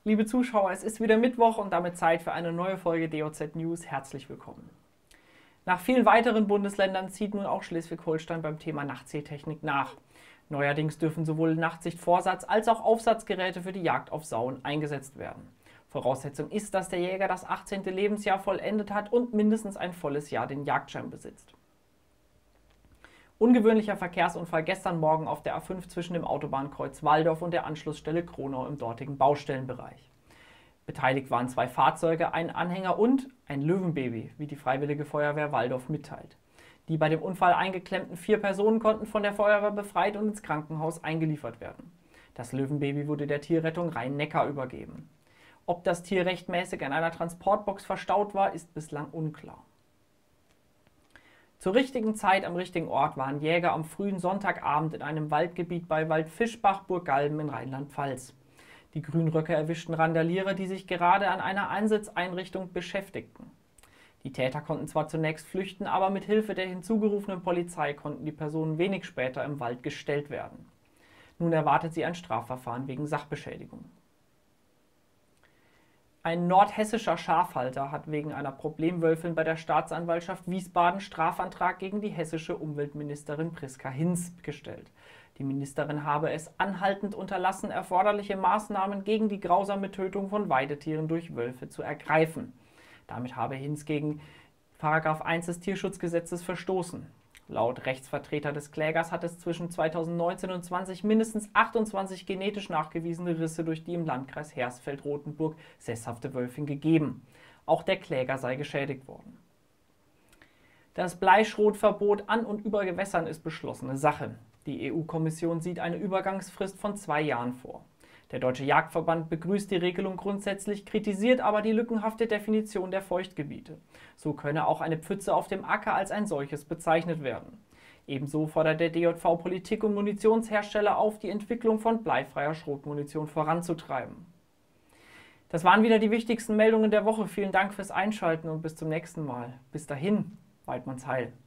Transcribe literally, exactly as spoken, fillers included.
Liebe Zuschauer, es ist wieder Mittwoch und damit Zeit für eine neue Folge D O Z News. Herzlich willkommen. Nach vielen weiteren Bundesländern zieht nun auch Schleswig-Holstein beim Thema Nachtsichttechnik nach. Neuerdings dürfen sowohl Nachtsichtvorsatz als auch Aufsatzgeräte für die Jagd auf Sauen eingesetzt werden. Voraussetzung ist, dass der Jäger das achtzehnte Lebensjahr vollendet hat und mindestens ein volles Jahr den Jagdschein besitzt. Ungewöhnlicher Verkehrsunfall gestern Morgen auf der A fünf zwischen dem Autobahnkreuz Walldorf und der Anschlussstelle Kronau im dortigen Baustellenbereich. Beteiligt waren zwei Fahrzeuge, ein Anhänger und ein Löwenbaby, wie die Freiwillige Feuerwehr Walldorf mitteilt. Die bei dem Unfall eingeklemmten vier Personen konnten von der Feuerwehr befreit und ins Krankenhaus eingeliefert werden. Das Löwenbaby wurde der Tierrettung Rhein-Neckar übergeben. Ob das Tier rechtmäßig in einer Transportbox verstaut war, ist bislang unklar. Zur richtigen Zeit am richtigen Ort waren Jäger am frühen Sonntagabend in einem Waldgebiet bei Waldfischbach-Burggalben in Rheinland-Pfalz. Die Grünröcke erwischten Randalierer, die sich gerade an einer Einsatzeinrichtung beschäftigten. Die Täter konnten zwar zunächst flüchten, aber mit Hilfe der hinzugerufenen Polizei konnten die Personen wenig später im Wald gestellt werden. Nun erwartet sie ein Strafverfahren wegen Sachbeschädigung. Ein nordhessischer Schafhalter hat wegen einer Problemwölfin bei der Staatsanwaltschaft Wiesbaden Strafantrag gegen die hessische Umweltministerin Priska Hinz gestellt. Die Ministerin habe es anhaltend unterlassen, erforderliche Maßnahmen gegen die grausame Tötung von Weidetieren durch Wölfe zu ergreifen. Damit habe Hinz gegen Paragraph eins des Tierschutzgesetzes verstoßen. Laut Rechtsvertreter des Klägers hat es zwischen zweitausendneunzehn und zwanzig mindestens achtundzwanzig genetisch nachgewiesene Risse durch die im Landkreis Hersfeld-Rotenburg sesshafte Wölfin gegeben. Auch der Kläger sei geschädigt worden. Das Bleischrotverbot an und über Gewässern ist beschlossene Sache. Die E U-Kommission sieht eine Übergangsfrist von zwei Jahren vor. Der Deutsche Jagdverband begrüßt die Regelung grundsätzlich, kritisiert aber die lückenhafte Definition der Feuchtgebiete. So könne auch eine Pfütze auf dem Acker als ein solches bezeichnet werden. Ebenso fordert der D J V Politik und Munitionshersteller auf, die Entwicklung von bleifreier Schrotmunition voranzutreiben. Das waren wieder die wichtigsten Meldungen der Woche. Vielen Dank fürs Einschalten und bis zum nächsten Mal. Bis dahin, Weidmanns Heil.